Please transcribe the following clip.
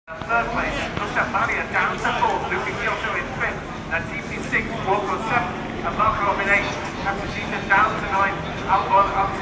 Third place, Gustav Malia down to fourth, Luca Kyoto in fifth, Latifi sixth, Walker seventh, and Marco Minay, Katsushita down to ninth, Albon up